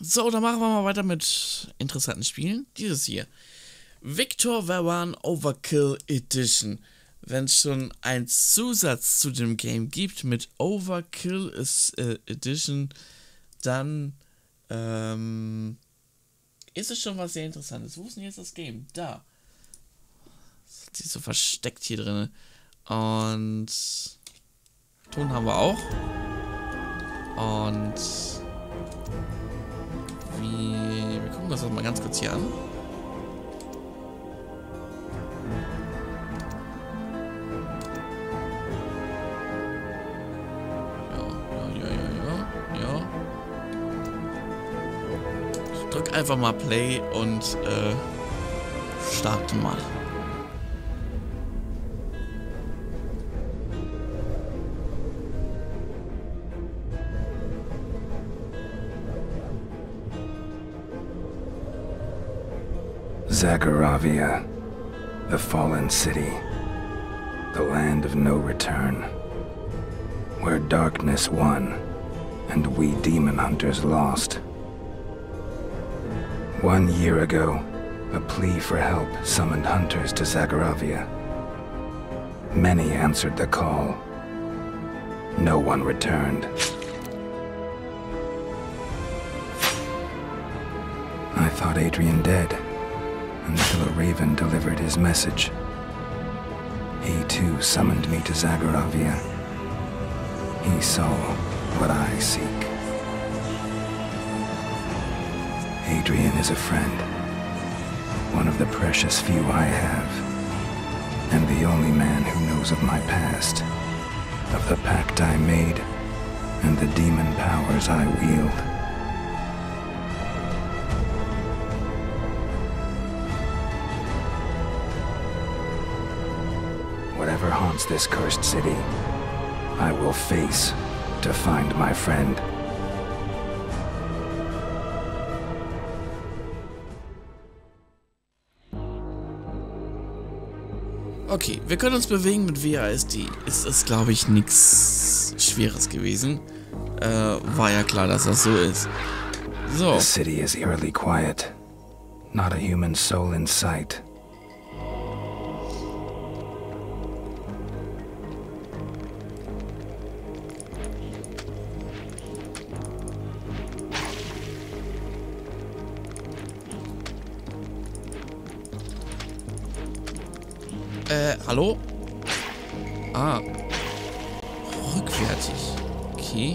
So, dann machen wir mal weiter mit interessanten Spielen. Dieses hier. Victor Varan Overkill Edition. Wenn es schon einen Zusatz zu dem Game gibt mit Overkill Edition, dann ist es schon was sehr Interessantes. Wo ist denn jetzt das Game? Da. Das ist so versteckt hier drin. Und Ton haben wir auch. Und wir gucken uns das mal ganz kurz hier an. Ja. Ich drück einfach mal Play und starte mal. Zagoravia, the fallen city, the land of no return, where darkness won and we demon hunters lost. 1 year ago, a plea for help summoned hunters to Zagoravia. Many answered the call. No one returned. I thought Adrian dead, until a raven delivered his message. He too summoned me to Zagoravia. He saw what I seek. Adrian is a friend, one of the precious few I have, and the only man who knows of my past, of the pact I made, and the demon powers I wield. Whatever haunts this cursed city, I will face to find my friend. Okay, wir können uns bewegen mit WASD. Ist glaube ich, nichts Schweres gewesen. War ja klar, dass das so ist. So. The city is eerily quiet. Not a human soul in sight. Hallo? Ah. Rückwärtig. Okay.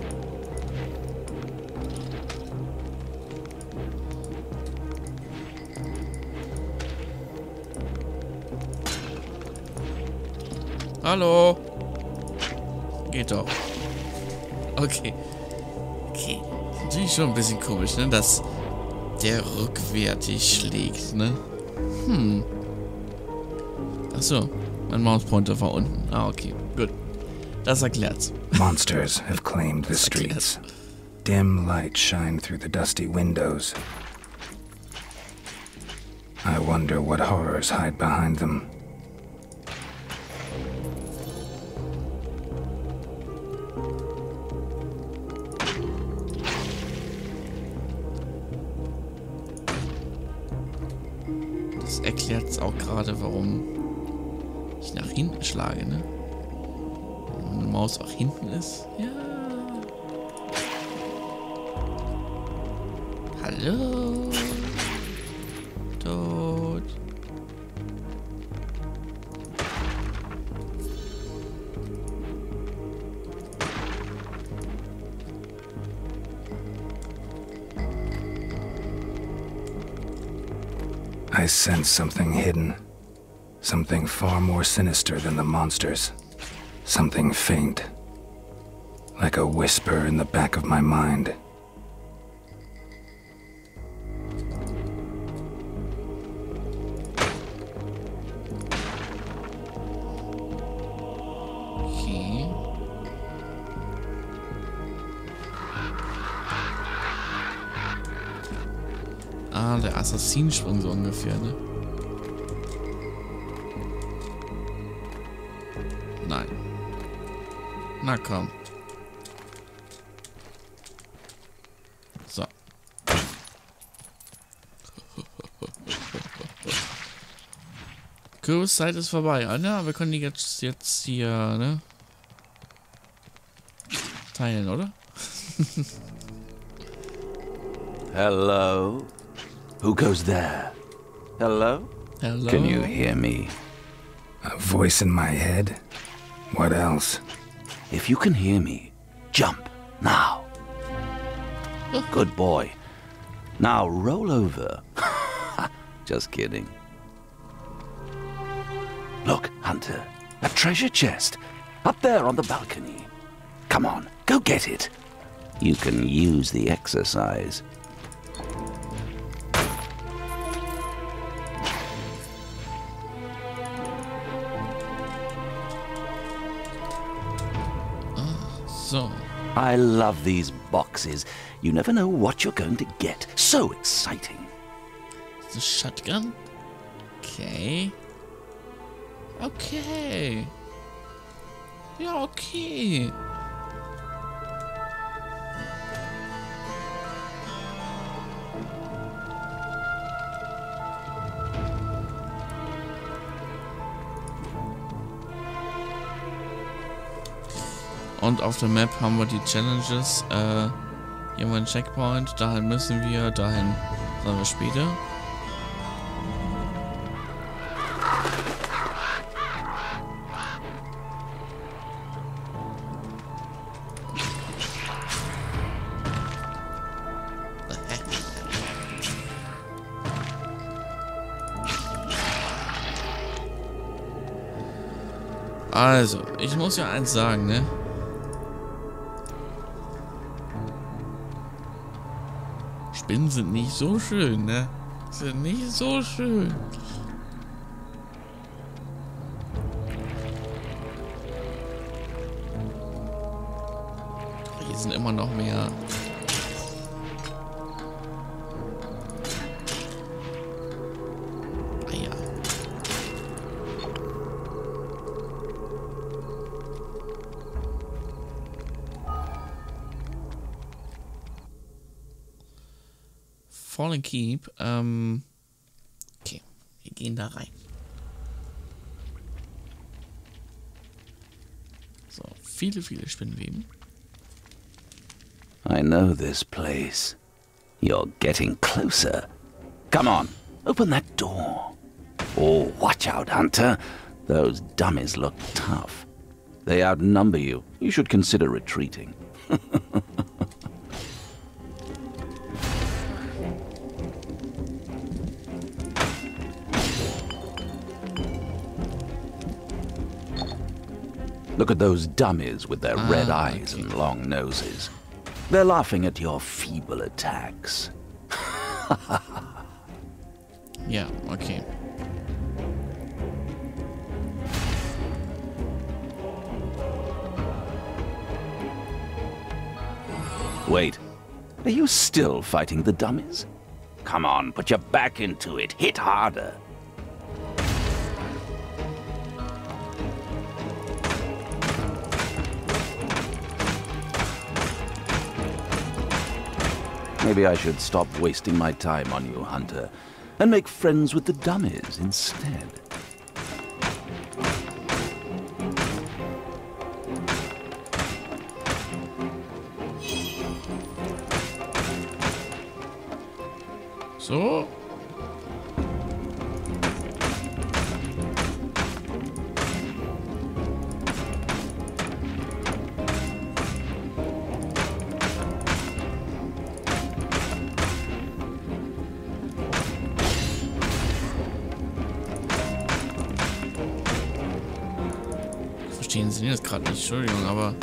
Hallo? Geht doch. Okay. Okay. Natürlich schon ein bisschen komisch, ne? Dass der rückwärtig schlägt, ne? Achso, mein Mauspointer war unten. Ah, okay, gut. Das erklärt's. Monsters have claimed the streets. Dim lights shine through the dusty windows. I wonder what horrors hide behind them. Das erklärt's auch gerade, warum ich nach hinten schlage, ne? Wenn eine Maus auch hinten ist. Ja. Hallo. Tot. I sense something hidden. Something far more sinister than the monsters. Something faint. Like a whisper in the back of my mind. Okay. Ah, der Assassinensprung so ungefähr, ne? Nein. Na komm. So. Kurzzeit ist vorbei. Ah, ne? Wir können die jetzt hier, ne? Teilen, oder? Hello? Who goes there? Hello? Hello? Can you hear me? A voice in my head? What else? If you can hear me, jump now. Good boy. Now roll over. Just kidding. Look, Hunter, a treasure chest. Up there on the balcony. Come on, go get it. You can use the exercise. So. I love these boxes. You never know what you're going to get. So exciting. The shotgun? Okay. Okay. Ja, okay. Und auf der Map haben wir die Challenges. Hier haben wir einen Checkpoint. Dahin müssen wir. Dahin sagen wir später. Also, ich muss ja eins sagen, ne? Spinnen sind nicht so schön, ne? Sind nicht so schön. Hier sind immer noch mehr. Ah ja. Fallen Keep. Okay, wir gehen da rein. So, viele Spinnweben. I know this place. You're getting closer. Come on, open that door. Oh, watch out, Hunter. Those dummies look tough. They outnumber you. You should consider retreating. Look at those dummies with their red eyes and long noses. They're laughing at your feeble attacks. Ja, okay. Wait, are you still fighting the dummies? Come on, put your back into it. Hit harder. Maybe I should stop wasting my time on you, Hunter, and make friends with the dummies instead. So. Verstehen Sie das gerade nicht, Entschuldigung, aber...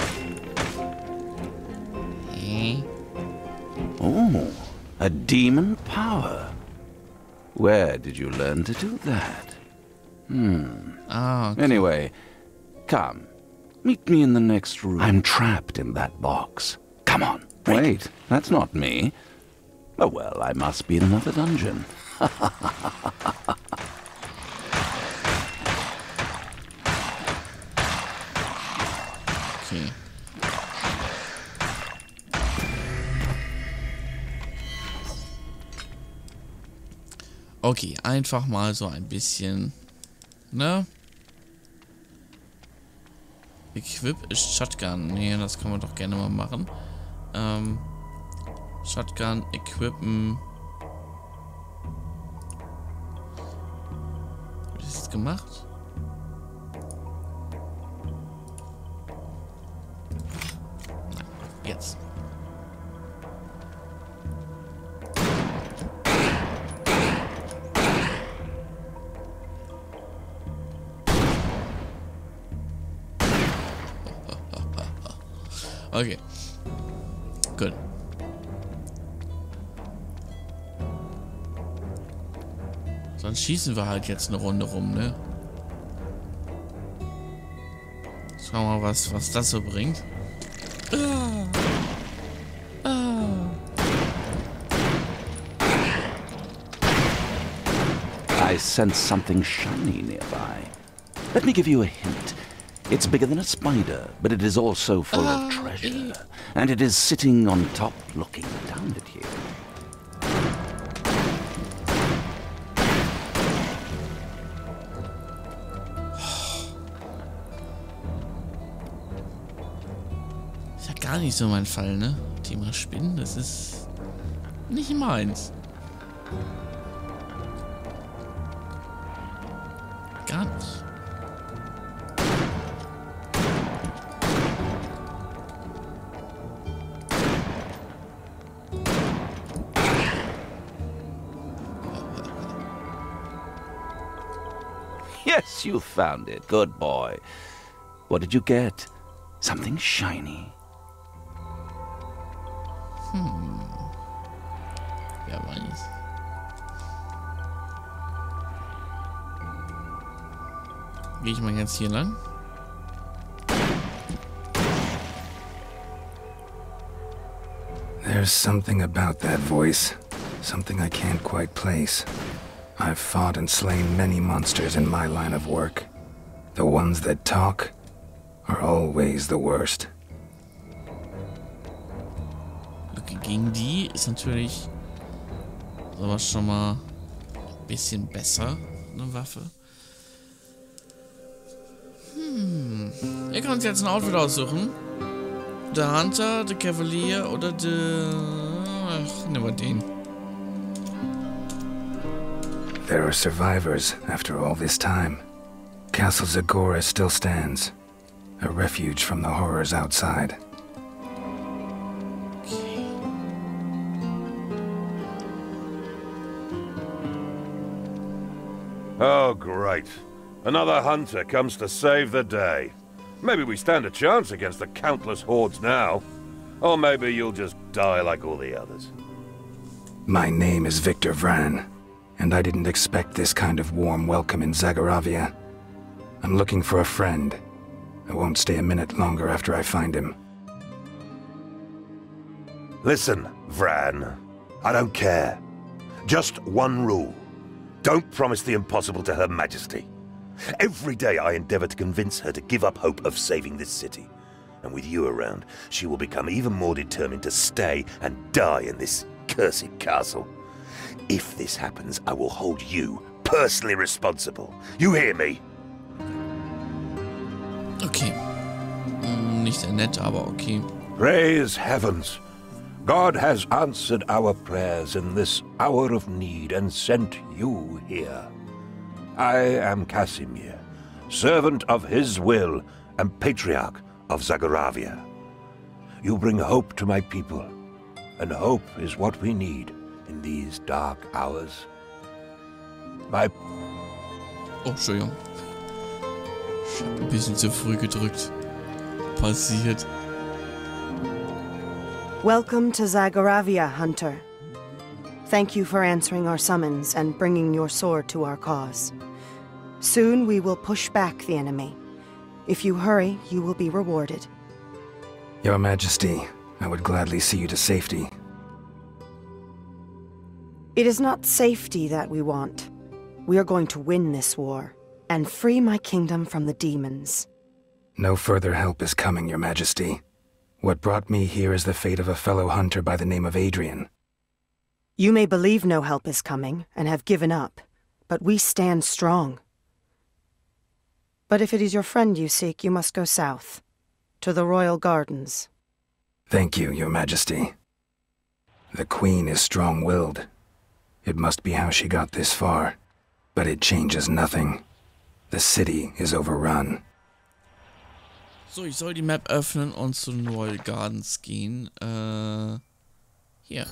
Oh, a demon power. Where did you learn to do that? Ah, okay. Anyway, come. Meet me in the next room. I'm trapped in that box. Come on. Wait, that's not me. Oh well, I must be in another dungeon. Okay. Okay, einfach mal so ein bisschen Ne? Equip ist Shotgun. Nee, das kann man doch gerne mal machen. Shotgun equippen. Hab ich das jetzt gemacht? Nein, jetzt. Okay. Gut. Sonst schießen wir halt jetzt eine Runde rum, ne? Schauen wir mal, was das so bringt. I sense something shiny nearby. Let me give you a hint. It's bigger than a spider, but it is also full of treasure. And it is sitting on top looking down at you. Ist ja gar nicht so mein Fall, ne? Thema Spinnen, das ist nicht meins. Gar nicht. Yes, you found it. Good boy. What did you get? Something shiny. Wer weiß. Gehe ich mal jetzt hier lang? There's something about that voice. Something I can't quite place. I've fought and slain many monsters in my line of work. The ones that talk are always the worst. Okay, gegen die ist natürlich sowas schon mal ein bisschen besser, eine Waffe. Ihr könnt jetzt ein Outfit aussuchen. Der Hunter, der Kavalier oder der... Ach, nehmen wir den. There are survivors after all this time. Castle Zagora still stands, a refuge from the horrors outside. Okay. Oh, great. Another hunter comes to save the day. Maybe we stand a chance against the countless hordes now. Or maybe you'll just die like all the others. My name is Victor Vran, and I didn't expect this kind of warm welcome in Zagoravia. I'm looking for a friend. I won't stay a minute longer after I find him. Listen, Vran. I don't care. Just one rule. Don't promise the impossible to Her Majesty. Every day I endeavor to convince her to give up hope of saving this city. And with you around, she will become even more determined to stay and die in this cursed castle. If this happens, I will hold you personally responsible. You hear me? Okay. Nicht sehr nett, aber okay. Praise heavens. God has answered our prayers in this hour of need and sent you here. I am Casimir, servant of his will and patriarch of Zagoravia. You bring hope to my people, and hope is what we need in these dark hours. My... Oh, Entschuldigung. Ich hab ein bisschen zu früh gedrückt. Passiert. Welcome to Zagoravia, Hunter. Thank you for answering our summons and bringing your sword to our cause. Soon we will push back the enemy. If you hurry, you will be rewarded. Your Majesty, I would gladly see you to safety. It is not safety that we want. We are going to win this war and free my kingdom from the demons. No further help is coming, Your Majesty. What brought me here is the fate of a fellow hunter by the name of Adrian. You may believe no help is coming and have given up, but we stand strong. But if it is your friend you seek, you must go south, to the Royal Gardens. Thank you, Your Majesty. The Queen is strong-willed. It must be how she got this far. But it changes nothing. The city is overrun. So, ich soll die Map öffnen und zu den Royal Gardens gehen. Hier.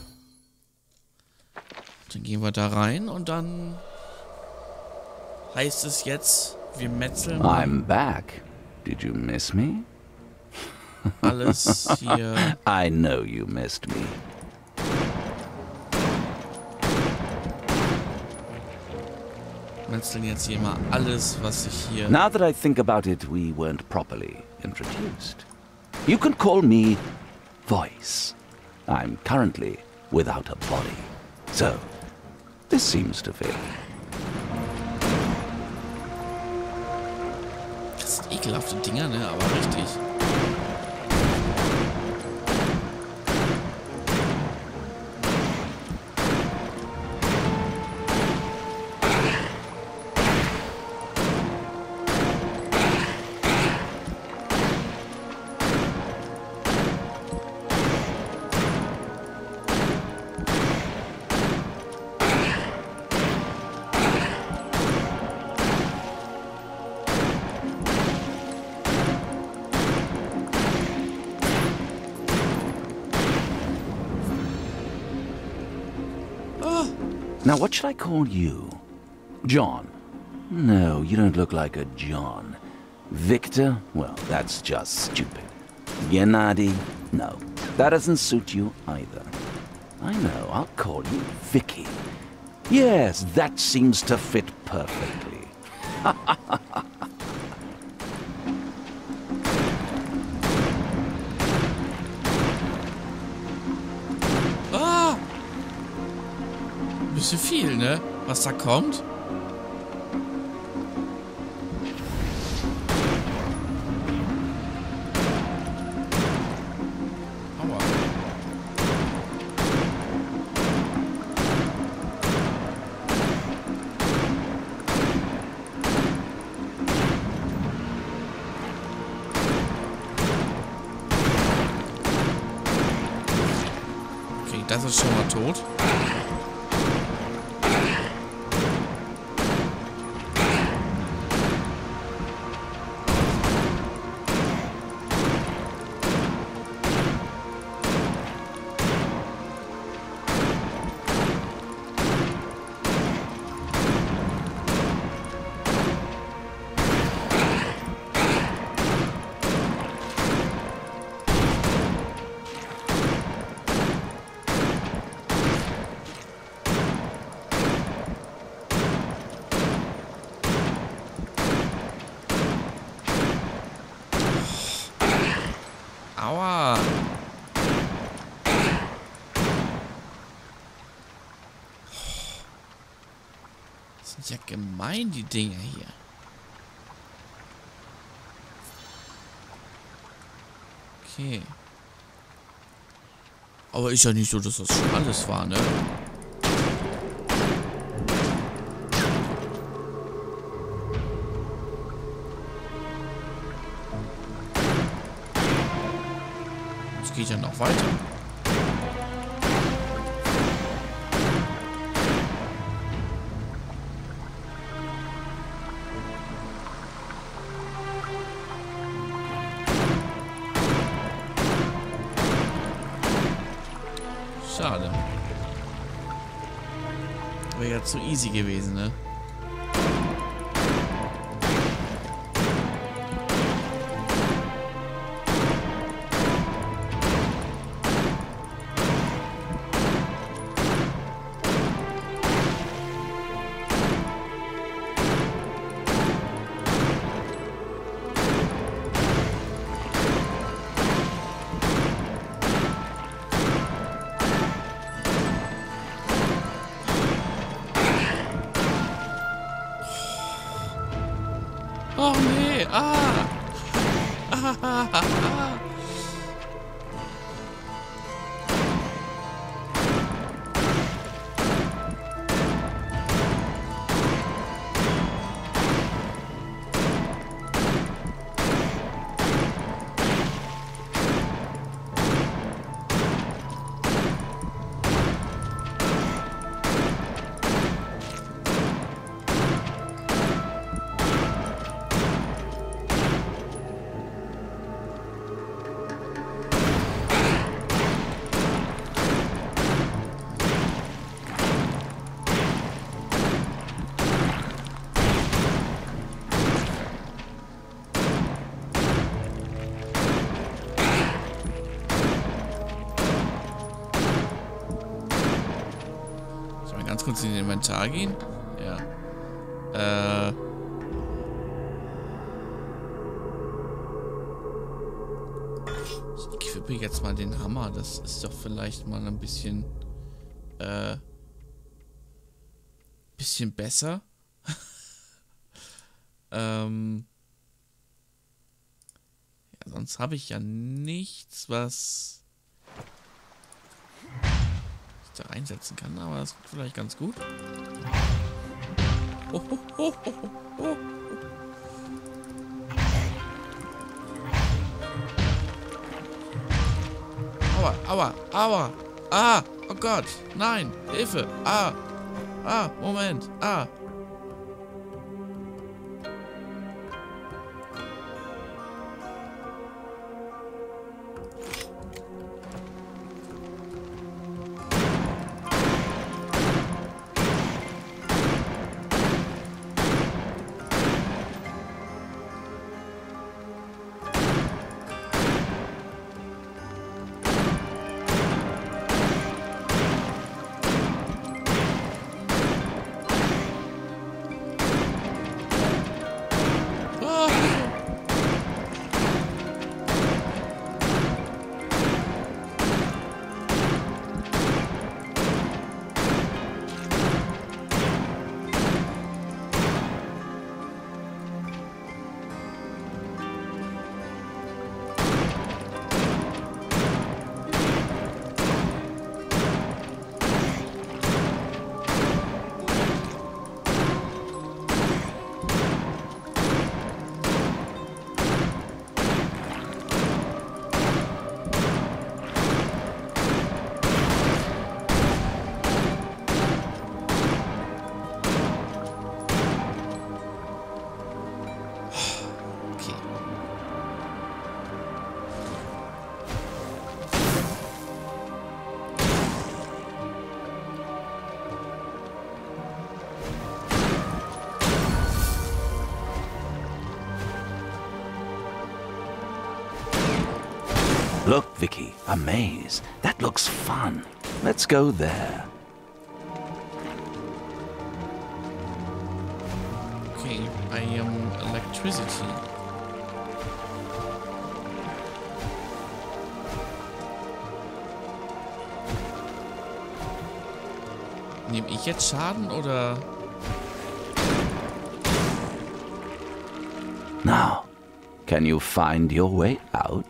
Dann gehen wir da rein und dann heißt es jetzt, wir metzeln I'm back. Did you miss me? alles hier. I know you missed me. Metzeln jetzt hier mal alles, was ich hier... Now that I think about it, we weren't properly introduced. You can call me Voice. I'm currently without a body. So, this seems to fit. Das sind ekelhafte Dinger, ne? Aber richtig. Now, what should I call you? John? No, you don't look like a John. Victor? Well, that's just stupid. Gennady? No, that doesn't suit you either. I know, I'll call you Vicky. Yes, that seems to fit perfectly. Bisschen viel, ne? Was da kommt. Aua. Okay, das ist schon mal tot. Aua. Das sind ja gemein, die Dinger hier. Okay. Aber ist ja nicht so, dass das schon alles war, ne? Es geht ja noch weiter. Schade. Wäre ja zu easy gewesen, ne? Oh nee, ah! kurz in den Inventar gehen? Ja. Ich equippe jetzt mal den Hammer. Das ist doch vielleicht mal ein bisschen besser. Ja, sonst habe ich ja nichts, was ich da einsetzen kann, aber das wird vielleicht ganz gut. Oh, oh, oh, oh, oh. Aua, aua, aua. Ah, oh Gott, nein, Hilfe. Moment, Look, Vicky, a maze. That looks fun. Let's go there. Okay, I am electricity. Nehme ich jetzt Schaden oder? Now, can you find your way out?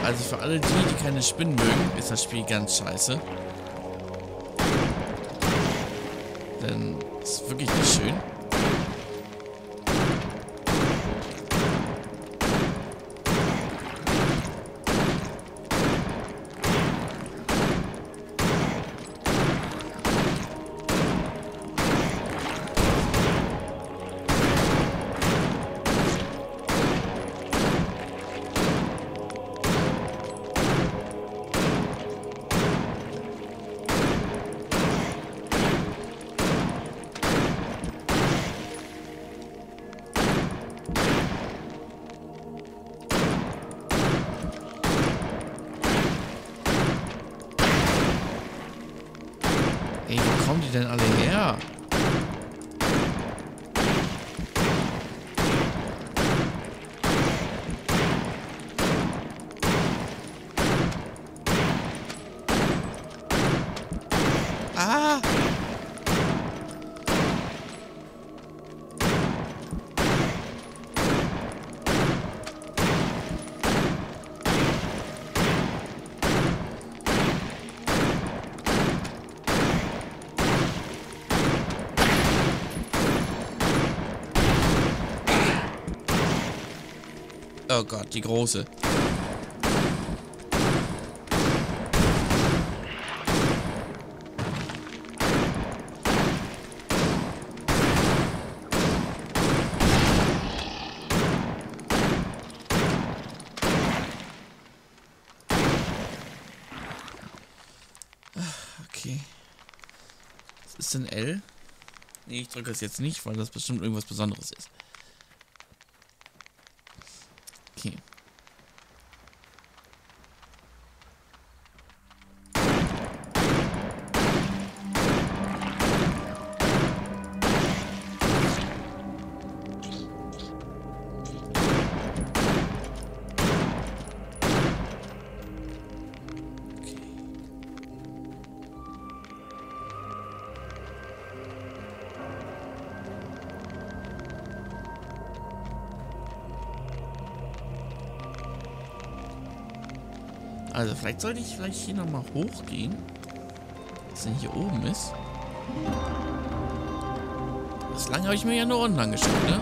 Also für alle die keine Spinnen mögen, ist das Spiel ganz scheiße. Denn es ist wirklich nicht schön. Ey, wo kommen die denn alle her? Ah! Oh Gott, die große. Okay. Was ist denn L? Nee, ich drücke es jetzt nicht, weil das bestimmt irgendwas Besonderes ist. Okay. Also vielleicht sollte ich hier nochmal hochgehen. Was denn hier oben ist. Bislang habe ich mir ja nur unten angeschaut, ne?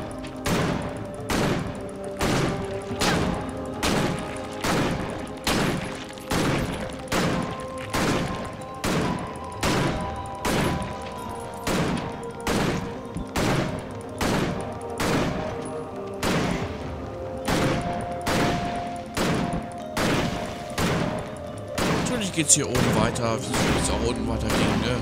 Geht's hier oben weiter. Wie soll es auch unten weitergehen, ne?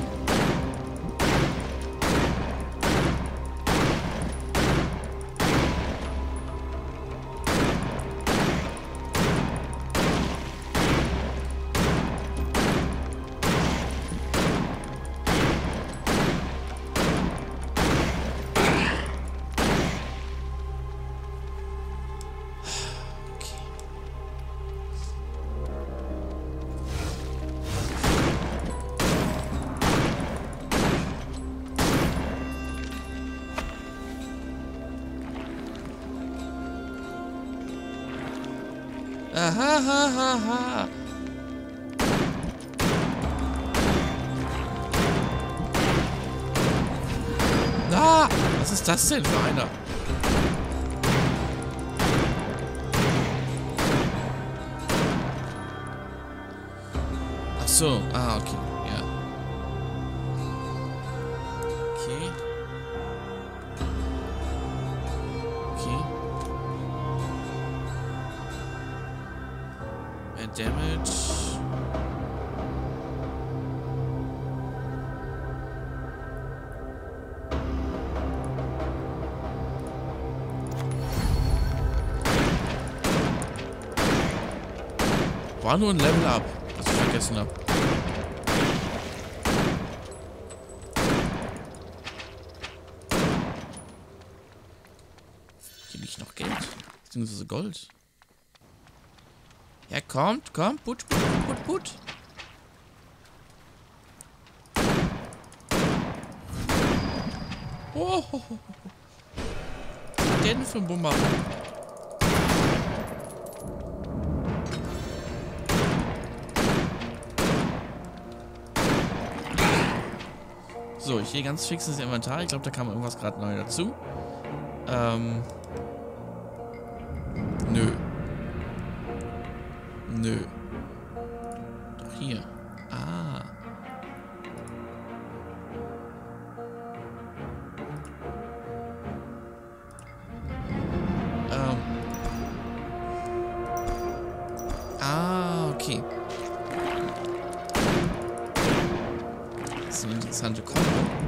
Aha, ha, ha, ha. Ah, was ist das denn für einer? Ach so, okay, ja. Okay. Okay. Damage. War nur ein Level Up, was ich vergessen habe. Hier liegt noch Geld. Beziehungsweise Gold. Ja, kommt, put. Oh, was denn für ein Bumerang? So, ich gehe ganz fix ins Inventar. Ich glaube, da kam irgendwas gerade neu dazu. Nö. Nö. Doch hier. Ah. Okay. Das ist eine interessante Kombo.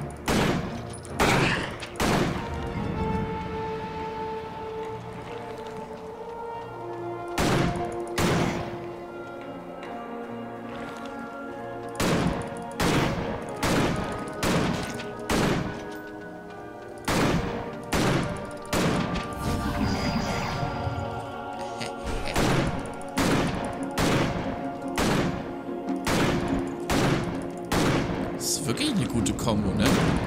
Wirklich eine gute Kombo, ne?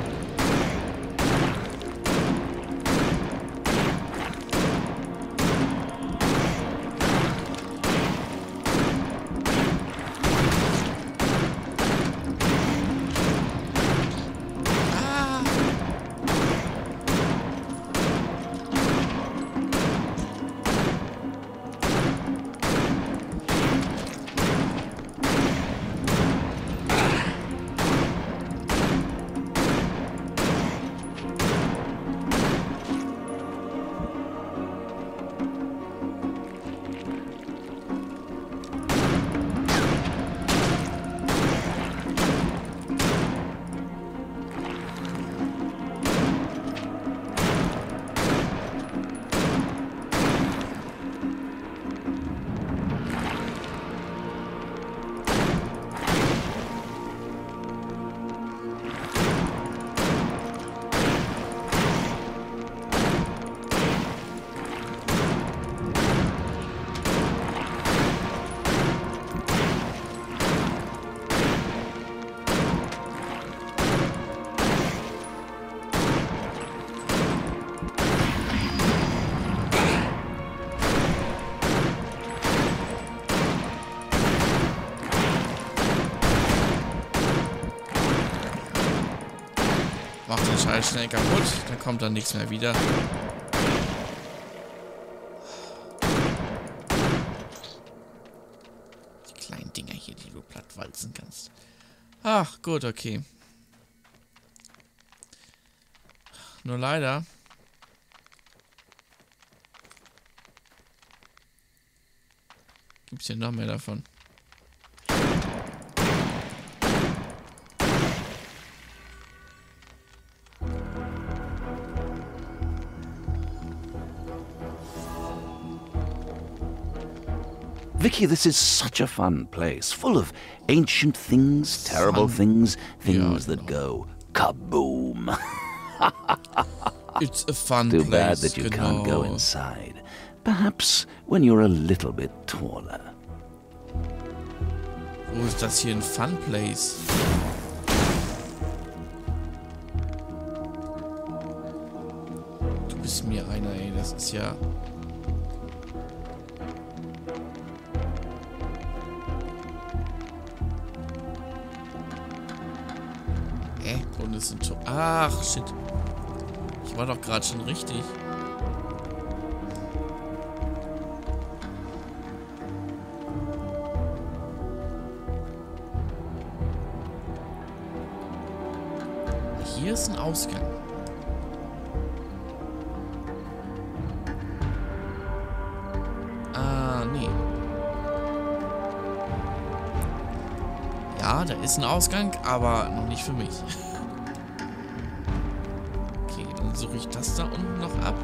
Macht den Scheiß schnell kaputt, dann kommt dann nichts mehr wieder. Die kleinen Dinger hier, die du plattwalzen kannst. Ach, gut, okay. Nur leider. Gibt's hier noch mehr davon? Vicky, this is such a fun place, full of ancient things, terrible things, things that go kaboom. It's a fun Too place. bad that you can't go inside. Perhaps when you're a little bit taller. Wo ist das hier ein Fun Place? Du bist mir einer, ey, das ist ja... Und es sind schon... Ach, shit. Ich war doch gerade schon richtig. Hier ist ein Ausgang. Ah, nee. Ja, da ist ein Ausgang, aber noch nicht für mich. Okay, dann suche ich das da unten noch ab.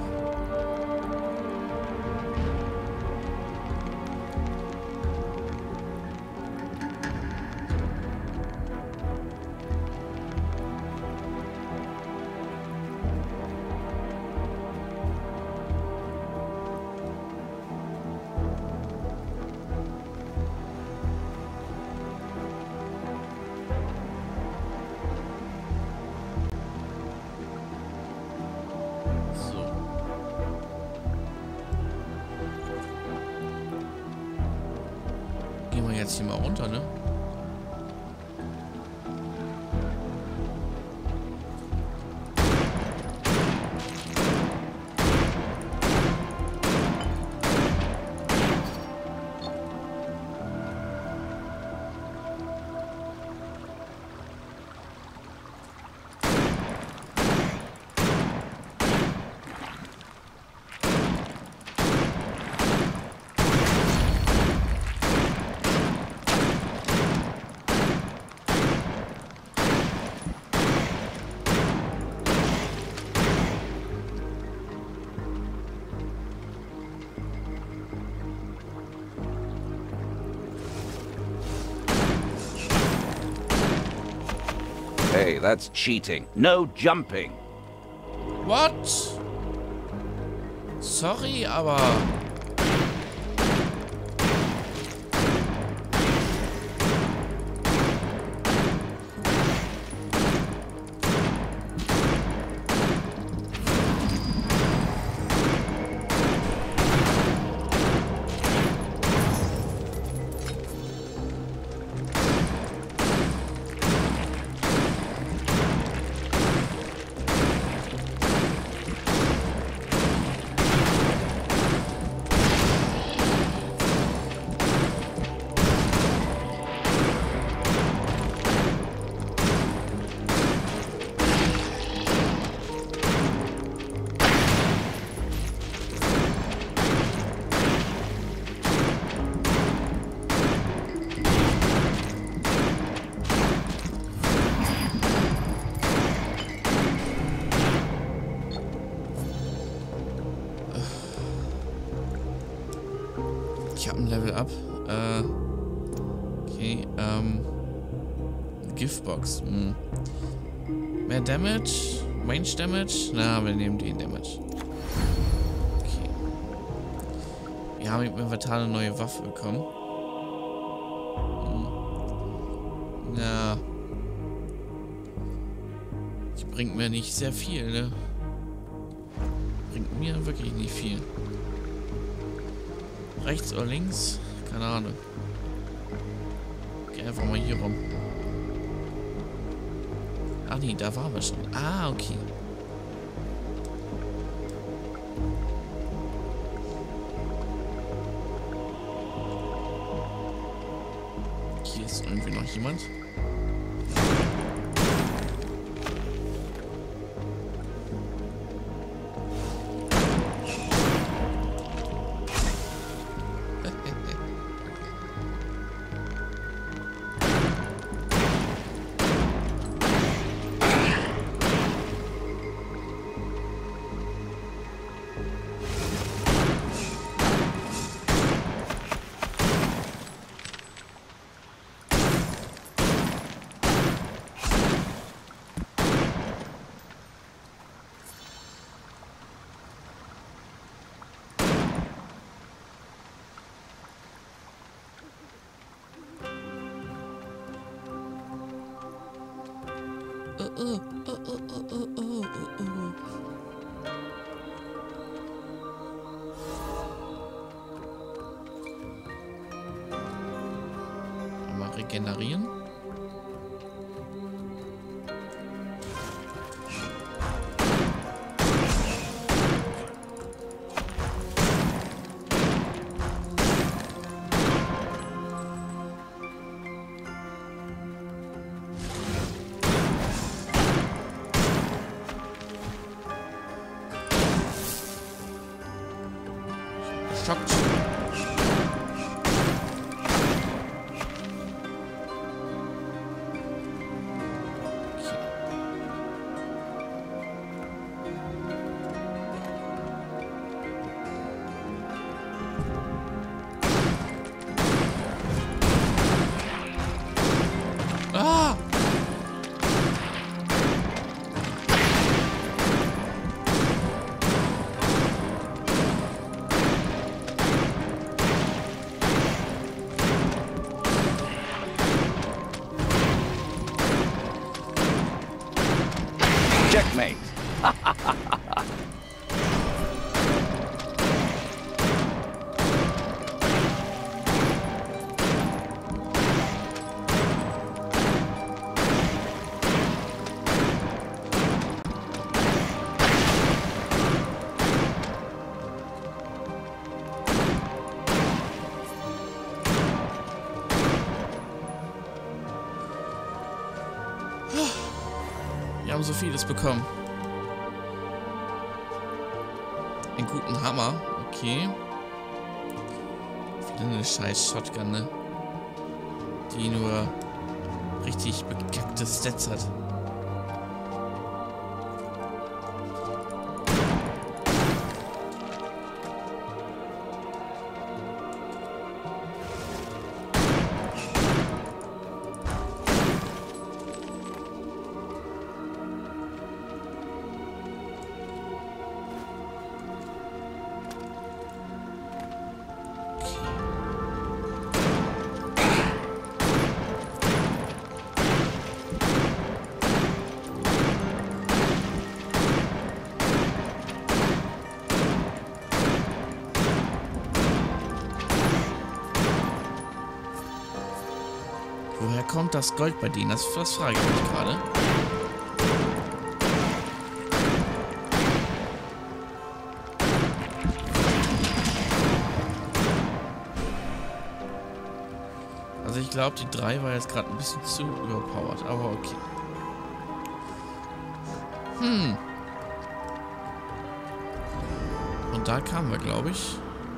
Jetzt hier mal runter, ne? Hey, that's cheating. No jumping. What? Sorry, aber... Ich habe ein Level Up. Okay, Giftbox. Mehr Damage? Range Damage? Na, wir nehmen den Damage. Okay. Wir haben im Inventar eine neue Waffe bekommen. Ja. Die bringt mir nicht sehr viel, ne? Bringt mir wirklich nicht viel. Rechts oder links? Keine Ahnung. Geh einfach mal hier rum. Ach nee, da waren wir schon. Ah, okay. Hier ist irgendwie noch jemand. Mal regenerieren. Schockt. Ah! Checkmate. Wir haben so vieles bekommen. Einen guten Hammer. Okay. Wieder eine scheiß Shotgun, ne? Die nur richtig bekackte Stats hat. kommt das Gold bei denen? Das frage ich mich gerade. Also ich glaube, die 3 war jetzt gerade ein bisschen zu überpowered, aber okay. Und da kamen wir, glaube ich.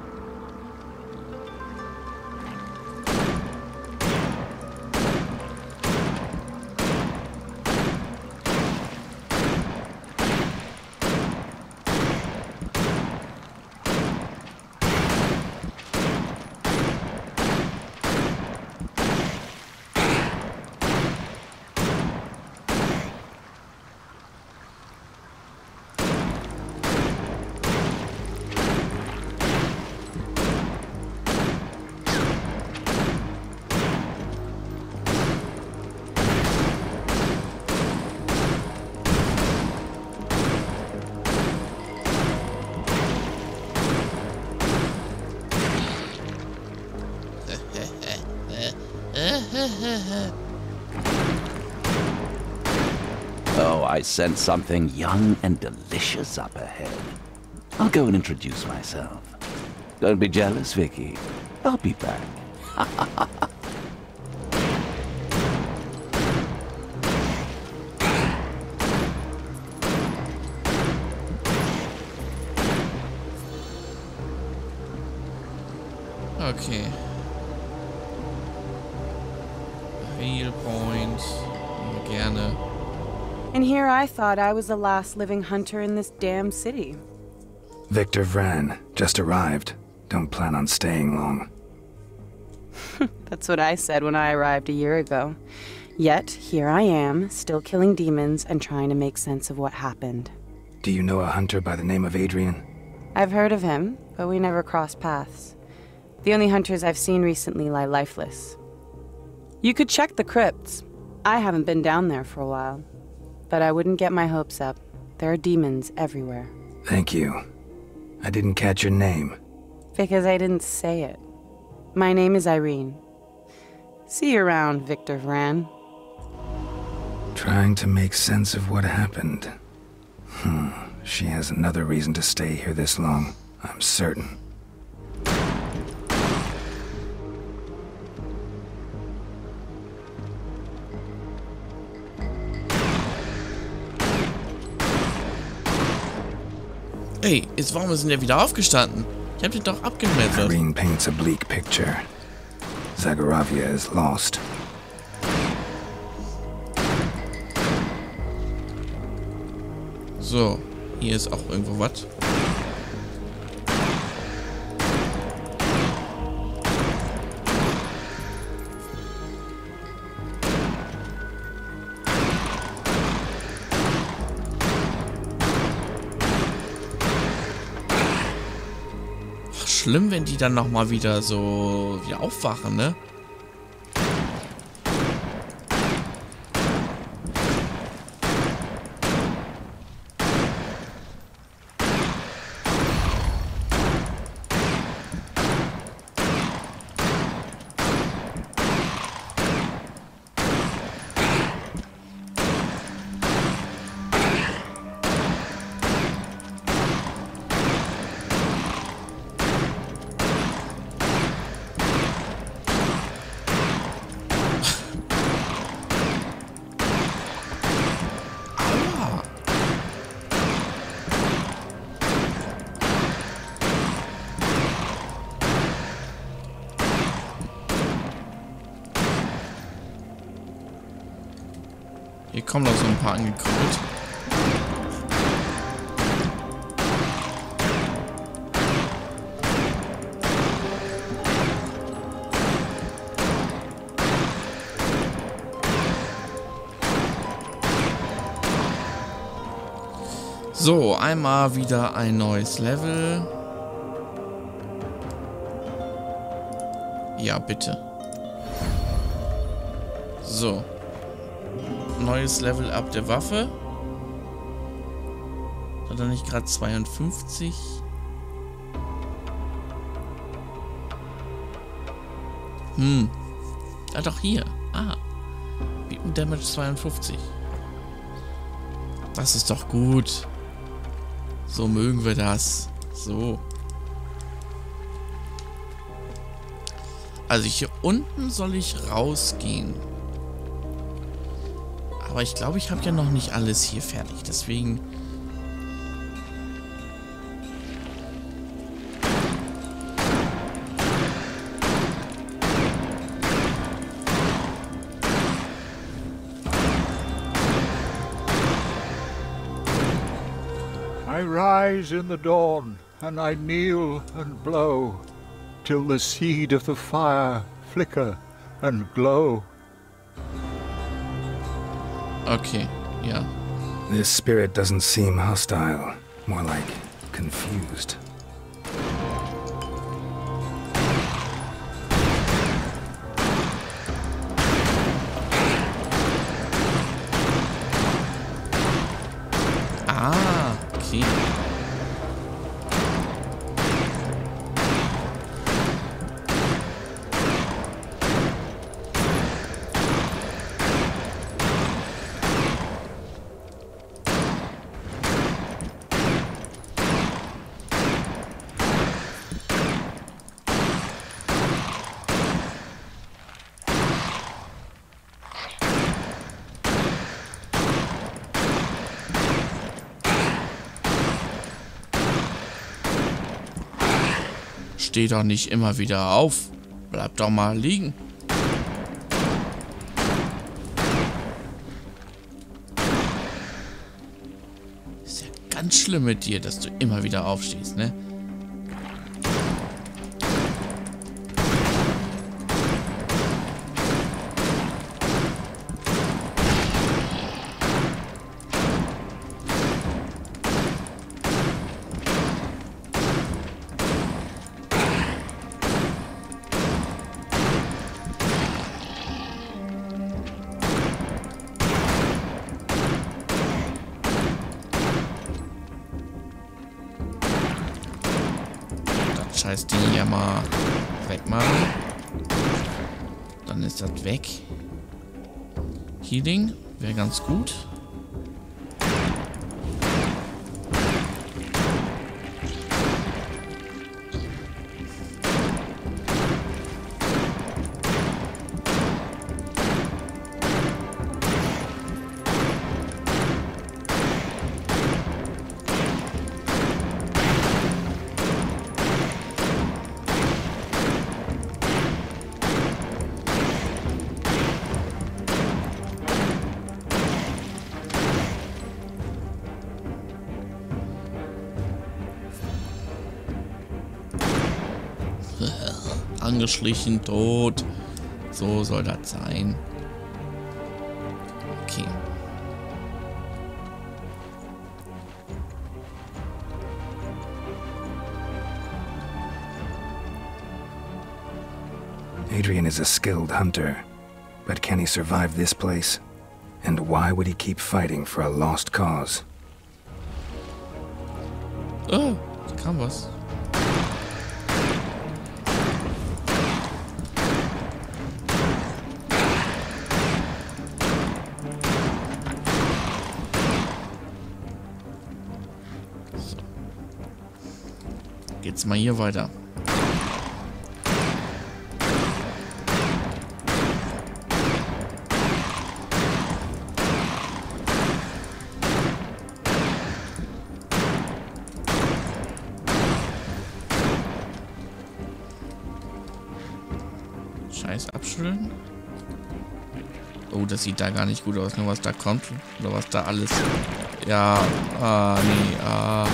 Oh, I sense something young and delicious up ahead. I'll go and introduce myself. Don't be jealous, Vicky. I'll be back. Okay. Heal point. Gerne. And here I thought I was the last living hunter in this damn city. Victor Vran, just arrived. Don't plan on staying long. That's what I said when I arrived a year ago. Yet, here I am, still killing demons and trying to make sense of what happened. Do you know a hunter by the name of Adrian? I've heard of him, but we never crossed paths. The only hunters I've seen recently lie lifeless. You could check the crypts. I haven't been down there for a while. But I wouldn't get my hopes up. There are demons everywhere. Thank you. I didn't catch your name. Because I didn't say it. My name is Irene. See you around, Victor Vran. Trying to make sense of what happened. She has another reason to stay here this long, I'm certain. Ey, warum ist denn der wieder aufgestanden? Ich hab den doch abgemetzelt. Irene paints a bleak picture. Zagoravia is lost. So, hier ist auch irgendwo was. Schlimm, wenn die dann nochmal wieder so aufwachen, ne? Hier kommen noch so ein paar angekurbelt. So, einmal wieder ein neues Level. Ja, bitte. So. Neues Level up der Waffe. Hat er nicht gerade 52? Ja, doch hier. Ah. und Damage 52. Das ist doch gut. So mögen wir das. So. Also hier unten soll ich rausgehen. Aber ich glaube, ich habe ja noch nicht alles hier fertig. Deswegen... I rise in the dawn, and I kneel and blow, till the seed of the fire flicker and glow. Okay, ja. This spirit doesn't seem hostile, more like confused. Ah, okay. Steh doch nicht immer wieder auf. Bleib doch mal liegen. Ist ja ganz schlimm mit dir, dass du immer wieder aufstehst, ne? Scheiß Ding hier mal wegmachen. Dann ist das weg. Healing wäre ganz gut. Angeschlichen, tot. So soll das sein. Okay. Adrian is a skilled hunter, but can he survive this place? And why would he keep fighting for a lost cause? Oh, da kam was. Geht's mal hier weiter. Scheiß abschütteln. Oh, das sieht da gar nicht gut aus, nur was da kommt. Oder was da alles. Ja, nee,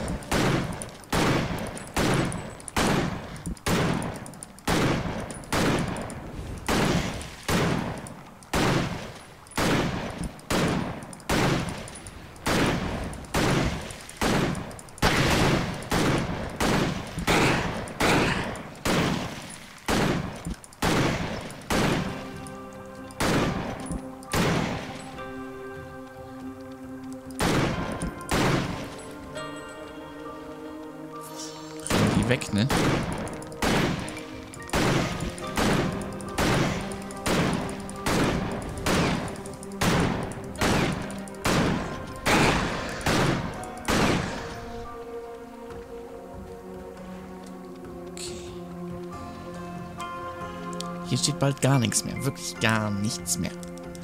weg, ne? Hier steht bald gar nichts mehr. Wirklich gar nichts mehr.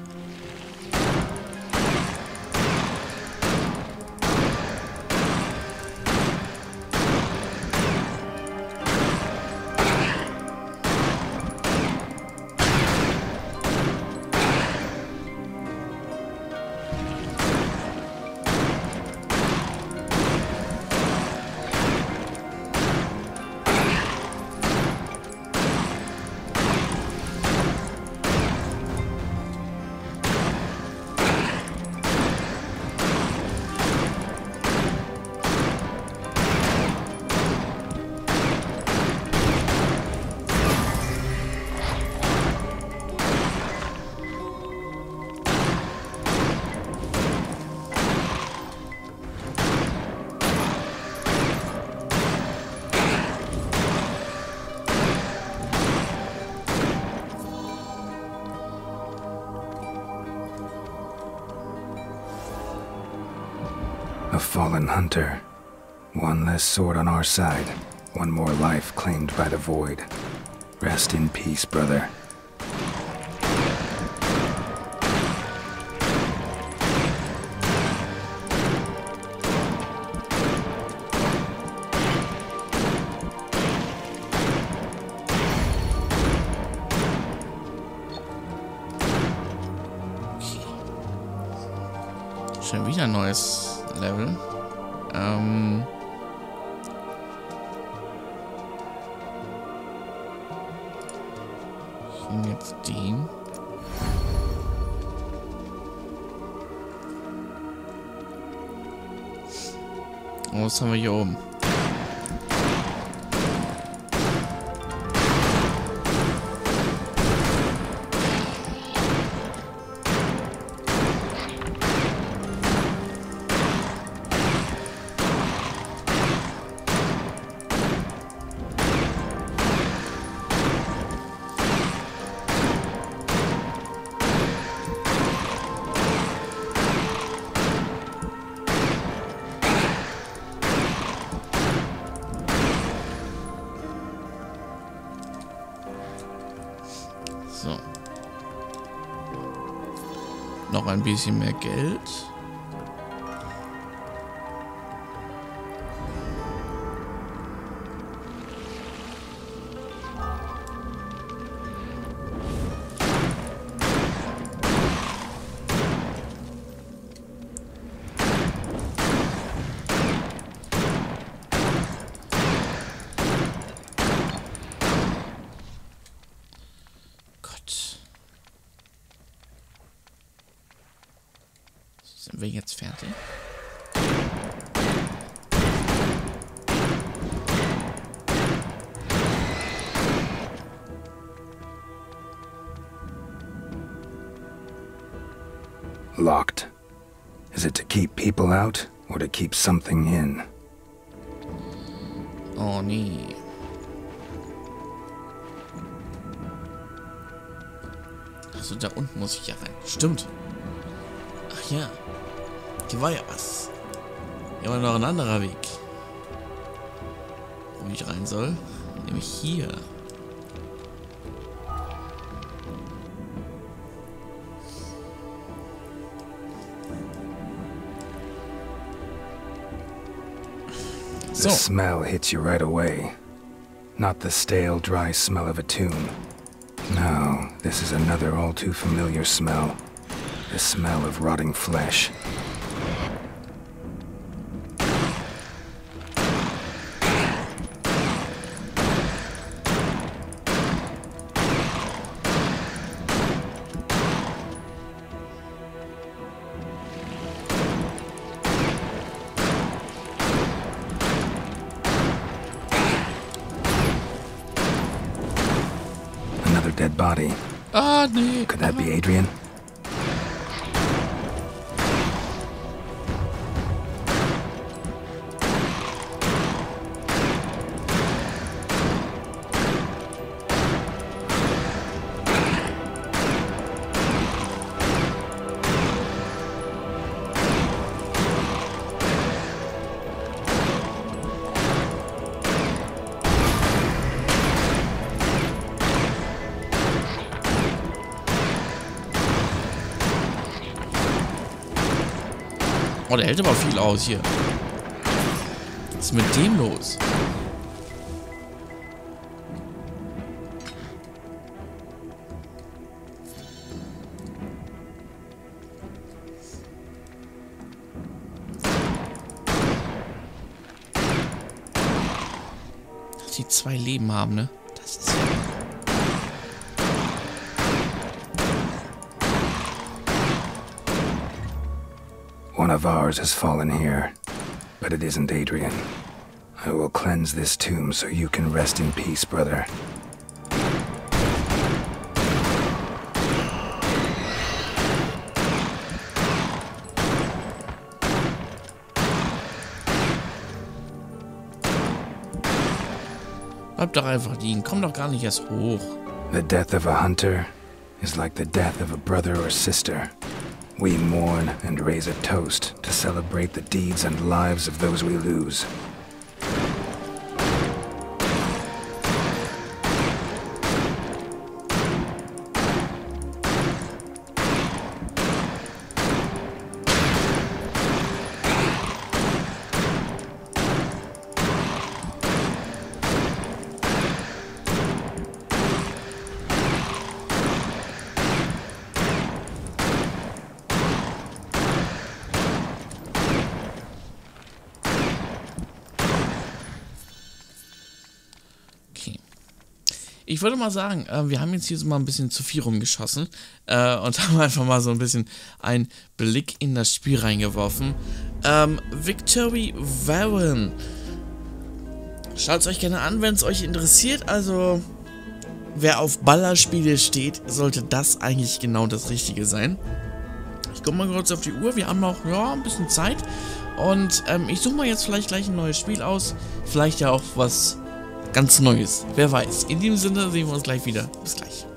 A fallen hunter. One less sword on our side. One more life claimed by the void. Rest in peace, brother. Schon wieder ein neues Level. Ich nehme jetzt den. Und was haben wir hier oben? So. Noch ein bisschen mehr Geld. Sind wir jetzt fertig? Locked. Is it to keep people out or to keep something in? Oh nee. Achso, da unten muss ich ja rein. Stimmt. Ach ja. Hier war ja was. Hier war noch ein anderer Weg. Wo ich rein soll. Nämlich hier. The smell hits you right away. Not the stale, dry smell of a tomb. No, this is another all too familiar smell. The smell of rotting flesh. Another dead body. Ah, nee. Could that be Adrian? Oh, der hält aber viel aus hier. Was ist mit dem los? Dass die 2 Leben haben, ne? Das ist ja... One of ours has fallen here, but it isn't Adrian. I will cleanse this tomb so you can rest in peace, brother. Bleib doch einfach liegen. Komm doch gar nicht erst hoch. The death of a hunter is like the death of a brother or sister. We mourn and raise a toast to celebrate the deeds and lives of those we lose. Ich würde mal sagen, wir haben jetzt hier so mal ein bisschen zu viel rumgeschossen und haben einfach mal so ein bisschen einen Blick in das Spiel reingeworfen. Victory Varen. Schaut es euch gerne an, wenn es euch interessiert. Also, wer auf Ballerspiele steht, sollte das eigentlich genau das Richtige sein. Ich gucke mal kurz auf die Uhr. Wir haben noch ein bisschen Zeit. Und ich suche mal jetzt vielleicht gleich ein neues Spiel aus. Vielleicht ja auch was ganz Neues. Wer weiß. In diesem Sinne sehen wir uns gleich wieder. Bis gleich.